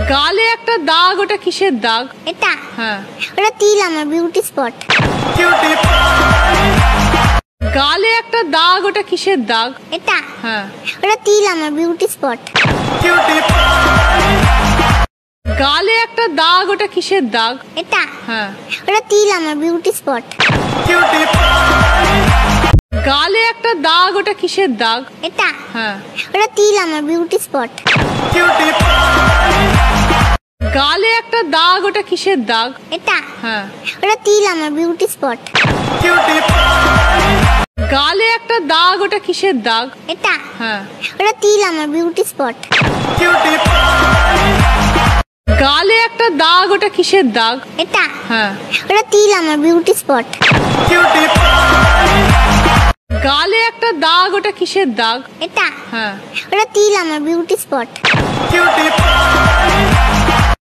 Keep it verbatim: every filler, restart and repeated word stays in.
গালে একটা দাগ, ওটা কিসের দাগ? এটা হ্যাঁ। ওটা তিল, আমার বিউটি স্পট। গালে একটা দাগ, ওটা কিসের দাগ? এটা হ্যাঁ। ওটা তিল, আমার বিউটি স্পট। গালে একটা দাগ, ওটা কিসের দাগ? এটা হ্যাঁ। ওটা তিল, আমার বিউটি স্পট। গালে একটা দাগ, ওটা কিসের দাগ? এটা হ্যাঁ। ওটা তিল, আমার বিউটি স্পট। গালে একটা দাগ, ওটা কিসের দাগ? এটা হ্যাঁ। ওটা তিল, আমার বিউটি স্পট। গালে একটা দাগ, ওটা কিসের দাগ? এটা হ্যাঁ। ওটা তিল, আমার বিউটি স্পট। গালে একটা দাগ, ওটা কিসের দাগ? এটা হ্যাঁ। ওটা তিল, আমার বিউটি স্পট। গালে একটা দাগ, ওটা কিসের দাগ? এটা হ্যাঁ। ওটা তিল, আমার বিউটি স্পট।